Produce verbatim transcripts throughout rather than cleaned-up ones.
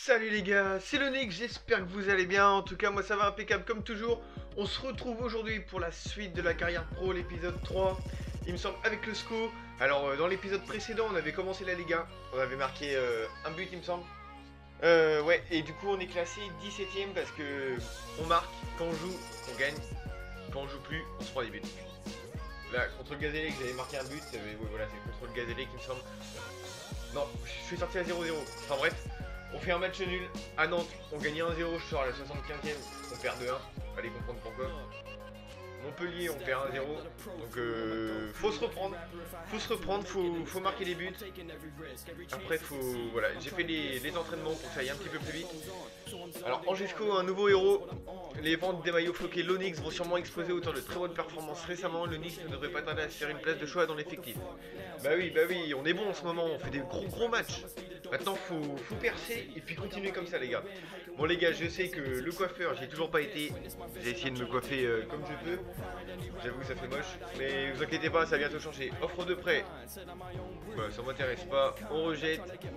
Salut les gars, c'est Lonyx, j'espère que vous allez bien. En tout cas moi ça va impeccable comme toujours. On se retrouve aujourd'hui pour la suite de la carrière pro, l'épisode trois, il me semble, avec le S C O. Alors euh, dans l'épisode précédent on avait commencé la Liga, on avait marqué euh, un but il me semble. Euh, ouais, et du coup on est classé dix-septième parce que on marque, quand on joue on gagne, quand on joue plus on se prend des buts. Là contre le Gazélec j'avais marqué un but, mais ouais, voilà c'est contre le Gazélec il me semble. Non, je suis sorti à zéro zéro, enfin bref. On fait un match nul à Nantes, on gagne un zéro, je sors à la soixante-quinzième, on perd deux un, allez comprendre pourquoi. Montpellier, on perd un zéro, donc euh, faut se reprendre, faut se reprendre, faut, faut marquer les buts. Après faut, voilà, j'ai fait les, les entraînements pour que ça aille un petit peu plus vite. Alors Angesco, un nouveau héros, les ventes des maillots floqués Lonyx vont sûrement exploser autant de très bonnes performances récemment. Lonyx ne devrait pas tarder à se faire une place de choix dans l'effectif. Bah oui, bah oui, on est bon en ce moment, on fait des gros gros matchs. Maintenant faut, faut percer et puis continuer comme ça les gars. Bon les gars, je sais que le coiffeur, j'y ai toujours pas été. J'ai essayé de me coiffer euh, comme je peux. J'avoue que ça fait moche, mais vous inquiétez pas, ça va bientôt changer. Offre de prêt, bah, ça m'intéresse pas, on rejette.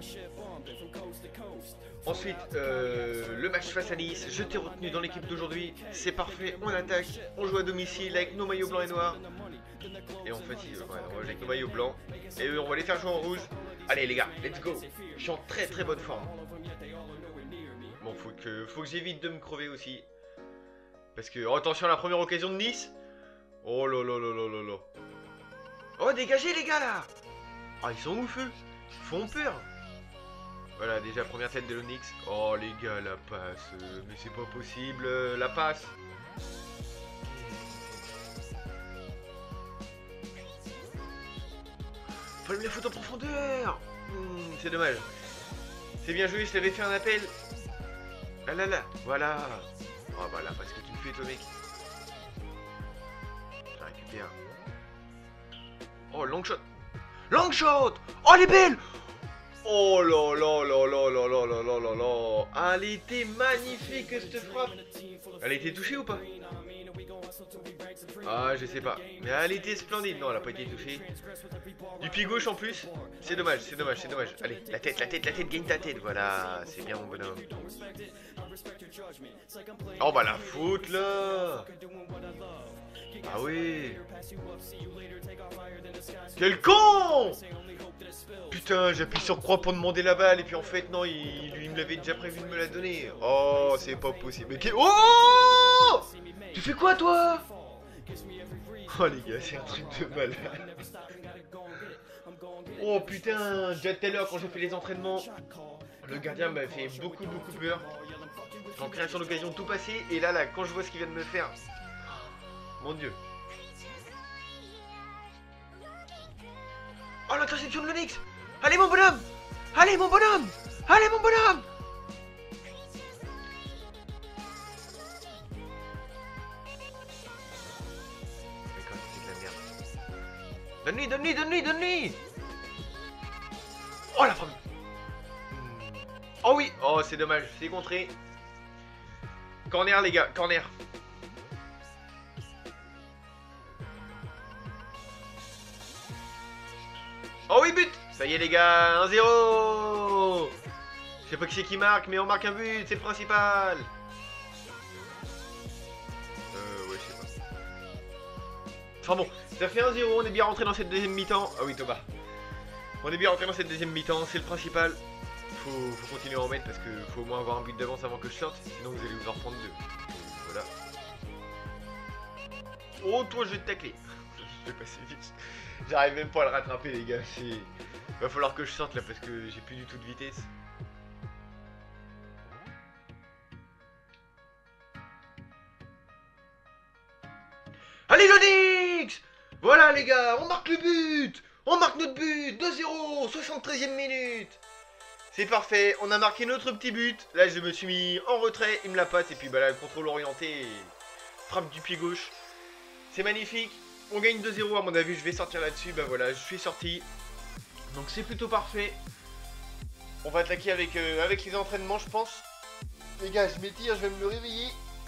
Ensuite, euh, le match face à Nice, je t'ai retenu dans l'équipe d'aujourd'hui, c'est parfait, on attaque, on joue à domicile avec nos maillots blancs et noirs. Et en fait, ouais, on va avec nos maillots blancs, et on va les faire jouer en rouge. Allez les gars, let's go. Je suis en très très bonne forme. Bon, faut que, faut que j'évite de me crever aussi. Parce que, oh, attention à la première occasion de Nice. Oh là là là là là là. Oh, dégagez les gars là. Ah, ils sont où feu? Ils font peur. Voilà, déjà première tête de l'Onyx. Oh les gars, la passe. Euh, mais c'est pas possible, euh, la passe. Fallait me la foutre en profondeur. Hmm, c'est dommage. C'est bien joué, je t'avais fait un appel. Ah là là, voilà. Oh bah là, parce que tu me fais toi mec. Je la récupère. Oh, long shot. Long shot. Oh, elle est belle. Oh là là là là là là là là là là. Elle était magnifique cette frappe. Elle a été touchée ou pas? Ah, je sais pas. Mais elle était splendide. Non, elle a pas été touchée. Du pied gauche en plus. C'est dommage, c'est dommage, c'est dommage. Allez, la tête, la tête, la tête, gagne ta tête. Voilà, c'est bien mon bonhomme. Oh bah la faute là. Ah oui. Quel con. Putain, j'appuie sur croix pour demander la balle et puis en fait non, il, il me l'avait déjà prévu de me la donner. Oh, c'est pas possible. Mais quel... Oh, tu fais quoi toi? Oh les gars, c'est un truc de malade. Oh putain, déjà tout à l'heure quand j'ai fait les entraînements, le gardien m'a fait beaucoup beaucoup peur. En création d'occasion tout passé et là là quand je vois ce qu'il vient de me faire, mon dieu. Oh l'interception de l'Onyx. Allez mon bonhomme. Allez mon bonhomme. Allez mon bonhomme. D'accord, c'est de la merde. Donne-lui, donne-lui, donne-lui, donne-lui. Oh la femme. Oh oui. Oh c'est dommage, c'est contré. Corner les gars, corner. Oh oui, but. Ça y est les gars, un zéro. Je sais pas qui c'est qui marque, mais on marque un but, c'est le principal. Euh, ouais, je sais pas. Enfin bon, ça fait un zéro, on est bien rentré dans cette deuxième mi-temps. Ah oui, Thomas. On est bien rentré dans cette deuxième mi-temps, c'est le principal. Faut, faut continuer à en mettre parce que faut au moins avoir un but d'avance avant que je sorte, sinon vous allez vous en reprendre deux. Voilà. Oh, toi, je vais te tacler. Je vais passer vite. J'arrive même pas à le rattraper, les gars. C'est... Va falloir que je sorte là parce que j'ai plus du tout de vitesse. Allez, l'Onyx! Voilà, les gars, on marque le but! On marque notre but! deux zéro, soixante-treizième minute! C'est parfait, on a marqué notre petit but. Là, je me suis mis en retrait, il me la passe. Et puis, bah là, le contrôle orienté, frappe du pied gauche. C'est magnifique. On gagne deux zéro, à mon avis, je vais sortir là-dessus. Bah voilà, je suis sorti. Donc, c'est plutôt parfait. On va attaquer avec, euh, avec les entraînements, je pense. Les gars, je m'étire, je vais me réveiller.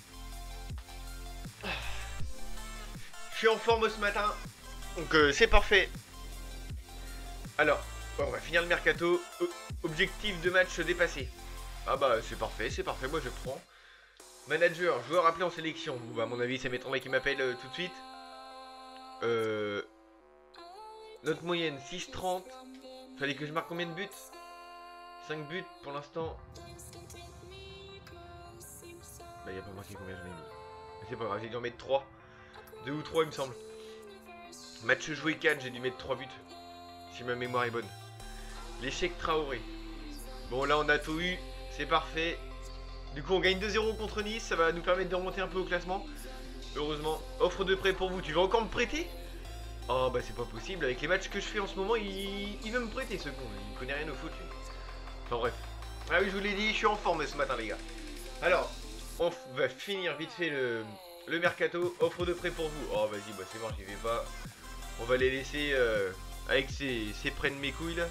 Je suis en forme ce matin. Donc, euh, c'est parfait. Alors, on va finir le mercato. Objectif de match dépassé. Ah bah c'est parfait, c'est parfait, moi je prends. Manager, joueur appelé en sélection. Bon bah à mon avis ça m'étonnerait qu'il m'appelle euh, tout de suite. Euh... Note moyenne six trente. Fallait que je marque combien de buts? cinq buts pour l'instant. Bah il a pas marqué combien j'en ai mis. Mais c'est pas grave, j'ai dû en mettre trois. deux ou trois il me semble. Match joué quatre, j'ai dû mettre trois buts. Si ma mémoire est bonne. L'échec Traoré. Bon là on a tout eu, c'est parfait. Du coup on gagne deux zéro contre Nice, ça va nous permettre de remonter un peu au classement. Heureusement, offre de prêt pour vous, tu vas encore me prêter? Oh bah c'est pas possible, avec les matchs que je fais en ce moment, il, il veut me prêter ce con, il connaît rien au foot lui. Enfin bref. Ah oui je vous l'ai dit, je suis en forme ce matin les gars. Alors, on va finir vite fait le, le mercato, offre de prêt pour vous. Oh vas-y, bah c'est mort, j'y vais pas. On va les laisser euh, avec ces, ces près de mes couilles là.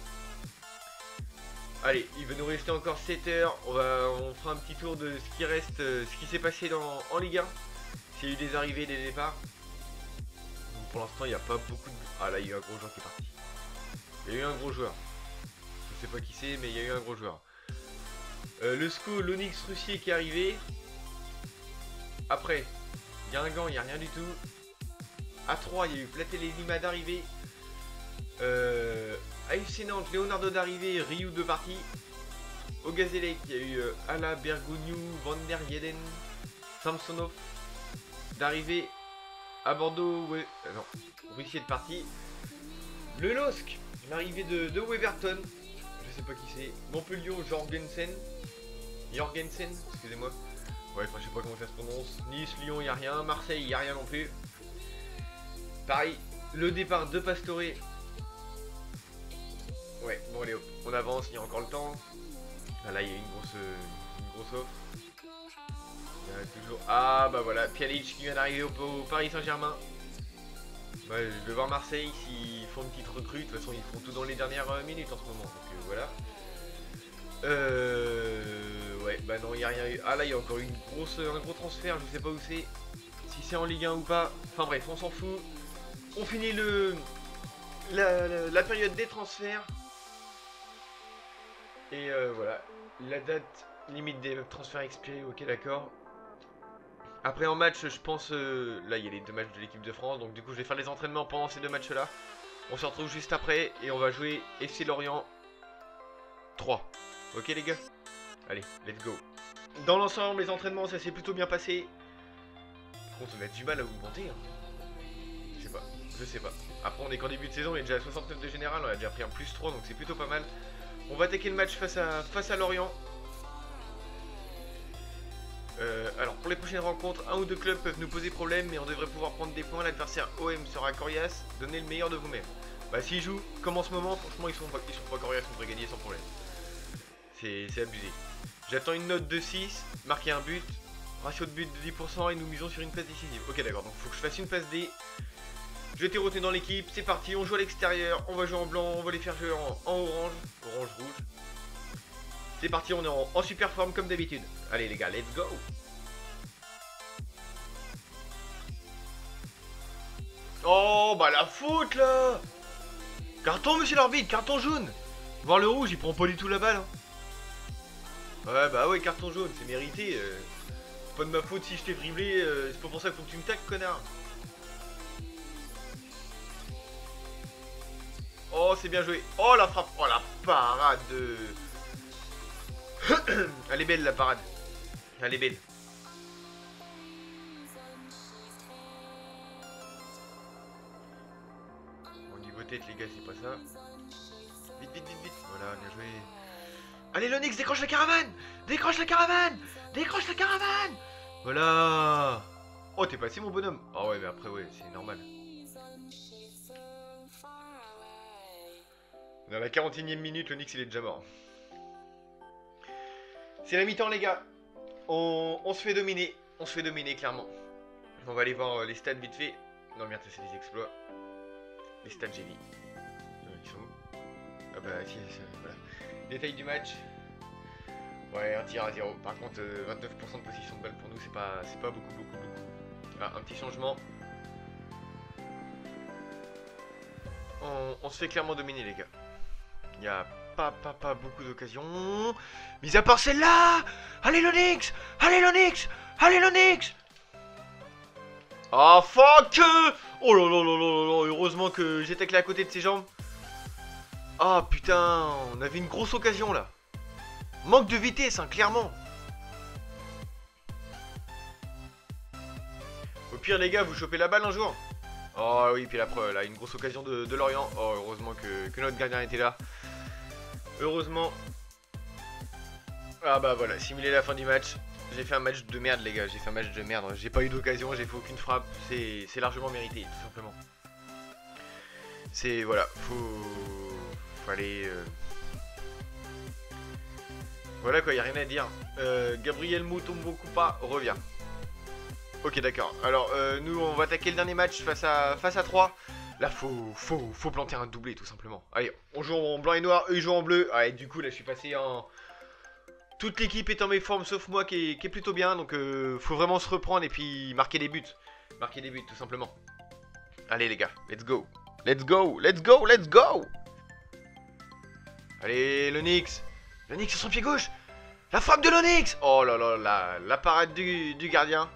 Allez, il va nous rester encore sept heures. On va, on fera un petit tour de ce qui reste, euh, ce qui s'est passé dans, en Ligue un. S'il y a eu des arrivées, des départs. Donc pour l'instant, il n'y a pas beaucoup de... Ah là, il y a eu un gros joueur qui est parti. Il y a eu un gros joueur. Je sais pas qui c'est, mais il y a eu un gros joueur. Euh, le S C O, l'Onyx Russier qui est arrivé. Après, Guingamp, il n'y a rien du tout. A trois, il y a eu Platelet Lima d'arrivée. Euh... A F C Nantes, Leonardo d'arrivée, Ryu de partie. Au Gazélec, il y a eu euh, Ala, Bergogneau, Van der Yeden, Samsonov d'arrivée. À Bordeaux, ouais, euh, non, Russier de partie. Le L O S C, l'arrivée de, de Weverton, je sais pas qui c'est. Montpellier, Jorgensen, Jorgensen, excusez-moi. Ouais, enfin je sais pas comment ça se prononce. Nice, Lyon, il n'y a rien. Marseille, il n'y a rien non plus. Pareil, le départ de Pastore. Ouais, bon allez hop, on avance, il y a encore le temps. Ah, là il y a une grosse, une grosse offre. Il y a toujours... Ah bah voilà, Pjanic qui vient d'arriver au, au Paris Saint-Germain. Bah, je vais voir Marseille s'ils font une petite recrue. De toute façon ils font tout dans les dernières minutes en ce moment. Donc euh, voilà. Euh... Ouais, bah non, il n'y a rien eu. Ah là il y a encore une grosse, un gros transfert, je sais pas où c'est. Si c'est en Ligue un ou pas. Enfin bref, on s'en fout. On finit le... La, la, la période des transferts. Et euh, voilà, la date limite des transferts expirés, ok d'accord. Après en match, je pense, euh, là il y a les deux matchs de l'équipe de France, donc du coup je vais faire les entraînements pendant ces deux matchs là. On se retrouve juste après et on va jouer F C Lorient trois. Ok les gars? Allez, let's go. Dans l'ensemble, les entraînements ça s'est plutôt bien passé. Par contre on a du mal à augmenter. Hein. Je sais pas, je sais pas. Après on est qu'en début de saison, on est déjà à soixante-neuf de général, on a déjà pris un plus trois donc c'est plutôt pas mal. On va attaquer le match face à, face à Lorient. Euh, alors pour les prochaines rencontres, un ou deux clubs peuvent nous poser problème, mais on devrait pouvoir prendre des points. L'adversaire O M sera coriace. Donnez le meilleur de vous-même. Bah s'ils jouent comme en ce moment, franchement ils sont pas, ils sont pas coriaces, on devrait gagner sans problème. C'est abusé. J'attends une note de six, marquer un but, ratio de but de dix pour cent et nous misons sur une passe décisive. Ok d'accord, donc faut que je fasse une passe D. Je t'ai retenu dans l'équipe, c'est parti, on joue à l'extérieur, on va jouer en blanc, on va les faire jouer en, en orange, orange rouge. C'est parti, on est en, en super forme comme d'habitude. Allez les gars, let's go. Oh bah la faute là. Carton monsieur l'arbitre, carton jaune. Voir le rouge, il prend pas du tout la balle. Hein. Ouais bah ouais, carton jaune, c'est mérité. Euh, c'est pas de ma faute si je t'ai driblé, euh, c'est pas pour ça qu'il faut que tu me taques connard. Oh, c'est bien joué. Oh, la frappe. Oh, la parade de... Elle est belle, la parade. Elle est belle. Au niveau tête, les gars, c'est pas ça. Vite, vite, vite, vite. Voilà, bien joué. Allez, l'Onyx, décroche la caravane. Décroche la caravane. Décroche la caravane. Voilà. Oh, t'es passé, mon bonhomme. Oh, ouais, mais après, ouais, c'est normal. Dans la quarante et unième minute, le Knicks il est déjà mort. C'est la mi-temps les gars. On, on se fait dominer. On se fait dominer clairement. On va aller voir les stats vite fait. Non merde, ça c'est des exploits. Les stats j'ai dit. Ils sont où? Ah bah si, voilà. Détail du match. Ouais, un tir à zéro. Par contre, euh, vingt-neuf pour cent de possession de balle pour nous, c'est pas, c'est pas beaucoup, beaucoup, beaucoup. Ah, un petit changement. On, on se fait clairement dominer les gars. Il n'y a pas, pas, pas beaucoup d'occasions. Mis à part celle-là. Allez l'Onyx. Allez l'Onyx. Allez l'Onyx. Ah fuck. Oh là là là là là. Heureusement que j'étais à côté de ses jambes. Ah putain. On avait une grosse occasion là. Manque de vitesse hein, clairement. Au pire les gars, vous chopez la balle un jour. Oh oui, puis là, là une grosse occasion de, de Lorient. Oh heureusement que, que notre gardien était là. Heureusement. Ah bah voilà, simuler la fin du match. J'ai fait un match de merde les gars, j'ai fait un match de merde. J'ai pas eu d'occasion, j'ai fait aucune frappe. C'est largement mérité, tout simplement. C'est voilà, faut, faut aller... Euh... Voilà quoi, y a rien à dire. Euh, Gabriel Mutombo Kupa revient. Ok d'accord, alors euh, nous on va attaquer le dernier match face à face à trois. Là faut, faut, faut planter un doublé tout simplement. Allez, on joue en blanc et noir, eux ils jouent en bleu. Ah, et du coup là je suis passé en... Toute l'équipe est en méforme sauf moi qui est, qui est plutôt bien. Donc euh, faut vraiment se reprendre et puis marquer des buts. Marquer des buts tout simplement. Allez les gars, let's go. Let's go, let's go, let's go. Allez l'Onyx. L'Onyx sur son pied gauche. La frappe de l'Onyx. Oh là là, la, la parade du, du gardien.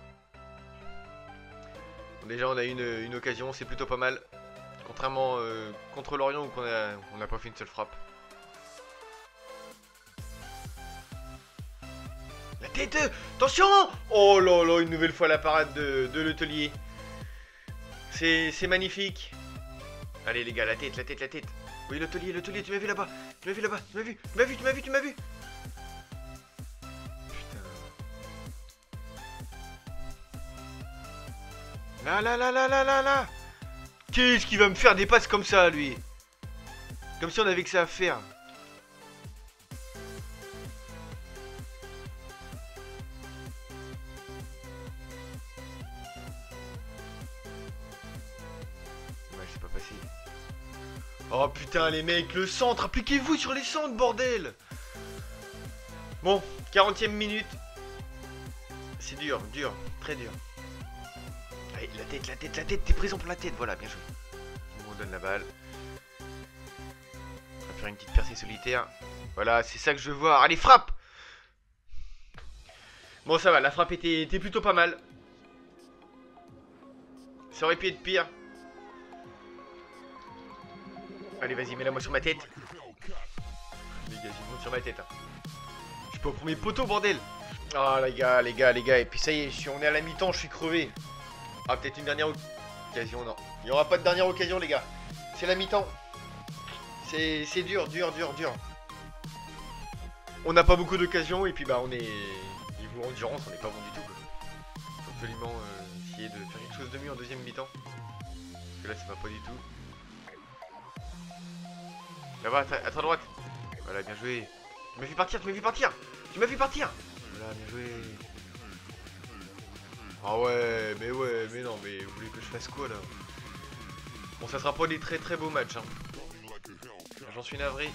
Déjà on a une, une occasion, c'est plutôt pas mal. Contrairement euh, contre Lorient où on a, on n'a pas fait une seule frappe. La tête. Attention. Oh là là, une nouvelle fois la parade de, de l'hôtelier. C'est magnifique. Allez les gars, la tête, la tête, la tête. Oui l'hôtelier, l'hôtelier, tu m'as vu là-bas. Tu m'as vu là-bas, tu m'as vu. Tu m'as vu, tu m'as vu, tu m'as vu. Là, là, là, là, là, là, là. Qu'est-ce qu'il va me faire des passes comme ça, lui? Comme si on avait que ça à faire. Ouais, c'est pas passé. Oh putain, les mecs, le centre. Appliquez-vous sur les centres, bordel. Bon, quarantième minute. C'est dur, dur, très dur. Allez, la tête, la tête, la tête, t'es présent pour la tête, voilà, bien joué. On donne la balle. On va faire une petite percée solitaire. Voilà, c'est ça que je veux voir. Allez, frappe. Bon, ça va, la frappe était, était plutôt pas mal. Ça aurait pu être pire. Allez, vas-y, mets-la moi sur ma tête. Les gars, j'ai monte sur ma tête. Hein. Je suis pas au premier poteau, bordel. Ah, oh, les gars, les gars, les gars. Et puis ça y est, je suis, on est à la mi-temps, je suis crevé. Ah, peut-être une dernière occasion, non. Il n'y aura pas de dernière occasion, les gars. C'est la mi-temps. C'est dur, dur, dur, dur. On n'a pas beaucoup d'occasions et puis bah on est... Niveau endurance, on n'est pas bon du tout. Quoi. Faut absolument euh, essayer de faire quelque chose de mieux en deuxième mi-temps. Parce que là, ça va pas du tout. Là-bas, à ta droite. Voilà, bien joué. Tu m'as vu partir, tu m'as vu partir. Tu m'as vu partir. Voilà, bien joué. Ah ouais, mais ouais, mais non, mais vous voulez que je fasse quoi là? Bon, ça sera pas des très très beaux matchs. Hein. J'en suis navré.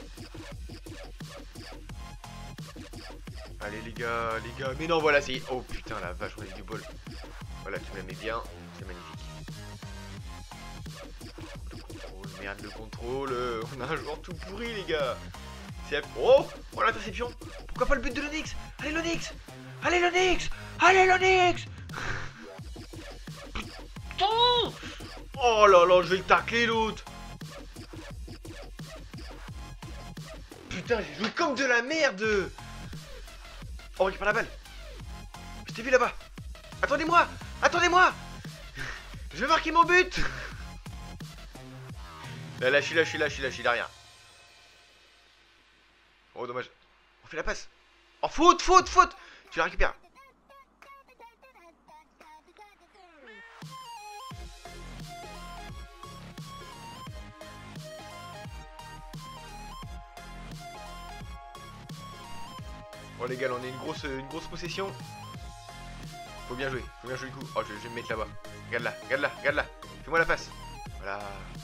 Allez les gars, les gars, mais non, voilà, c'est... Oh putain, la vache, on a du bol. Voilà, tu me la mets bien, c'est magnifique. Le contrôle, merde, le contrôle. On a un joueur tout pourri, les gars. C'est... Oh, oh l'interception. Pourquoi pas le but de l'Onyx? Allez l'Onyx. Allez l'Onyx. Allez l'Onyx. Putain. Oh là là, je vais le tacler l'autre. Putain, j'ai joué comme de la merde. Oh, récupère la balle. Je t'ai vu là-bas. Attendez-moi. Attendez-moi. Je vais marquer mon but. Là, là, je suis là, je suis là, je suis là, je suis derrière. Oh, dommage. On fait la passe. Oh, faute, faute, faute. Tu la récupères. Bon les gars, là, on a une grosse, une grosse possession. Faut bien jouer, faut bien jouer le coup. Oh, je, je vais me mettre là-bas. Regarde là, regarde là, regarde là. Fais-moi la passe. Voilà.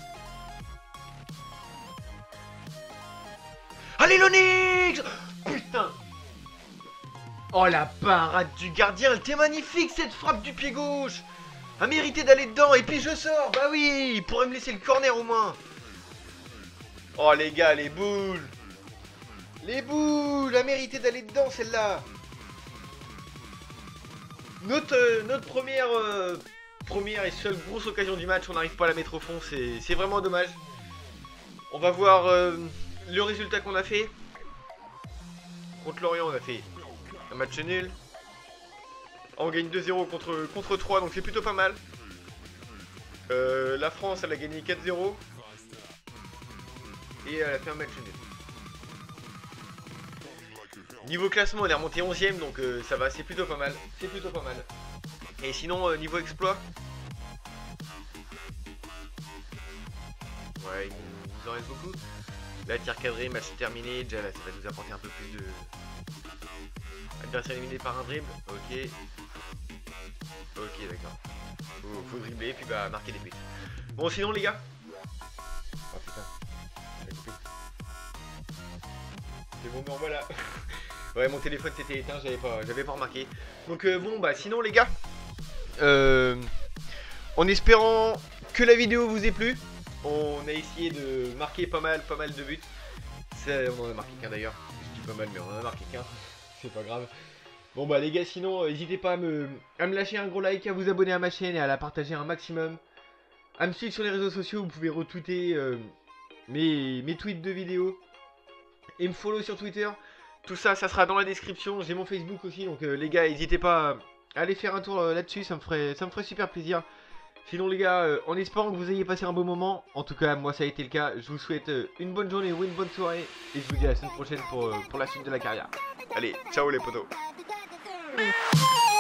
Allez l'Onyx. Putain. Oh la parade du gardien, elle était magnifique cette frappe du pied gauche. A mérité d'aller dedans et puis je sors. Bah oui, il pourrait me laisser le corner au moins. Oh les gars, les boules. Les boules, a mérité d'aller dedans celle-là. Notre, euh, notre première, euh, première et seule grosse occasion du match, on n'arrive pas à la mettre au fond, c'est vraiment dommage. On va voir euh, le résultat qu'on a fait. Contre Lorient, on a fait un match nul. On gagne deux zéro contre, contre trois, donc c'est plutôt pas mal. Euh, la France, elle a gagné quatre zéro. Et elle a fait un match nul. Niveau classement, on est remonté onzième, donc euh, ça va, c'est plutôt pas mal. C'est plutôt pas mal. Et sinon, euh, niveau exploit, ouais, il nous en reste beaucoup. Là, tir cadré, match terminé. Déjà là, ça va nous apporter un peu plus de... Adversaire éliminé par un dribble. Ok. Ok, d'accord. Faut, faut dribbler, puis bah marquer des buts. Bon, sinon les gars. Oh putain. C'est bon, mais en voilà. Ouais, mon téléphone s'était éteint, j'avais pas, j'avais pas remarqué. Donc euh, bon, bah sinon les gars. Euh, en espérant que la vidéo vous ait plu. On a essayé de marquer pas mal, pas mal de buts. On en a marqué qu'un d'ailleurs. Je dis pas mal, mais on en a marqué qu'un. C'est pas grave. Bon bah les gars, sinon n'hésitez euh, pas à me, à me lâcher un gros like, à vous abonner à ma chaîne et à la partager un maximum. À me suivre sur les réseaux sociaux, vous pouvez retweeter euh, mes, mes tweets de vidéos. Et me follow sur Twitter. Tout ça, ça sera dans la description. J'ai mon Facebook aussi, donc euh, les gars, n'hésitez pas à aller faire un tour euh, là-dessus, ça me ferait, ça me ferait super plaisir. Sinon les gars, euh, en espérant que vous ayez passé un bon moment, en tout cas moi ça a été le cas, je vous souhaite euh, une bonne journée ou une bonne soirée, et je vous dis à la semaine prochaine pour, euh, pour la suite de la carrière. Allez, ciao les potos.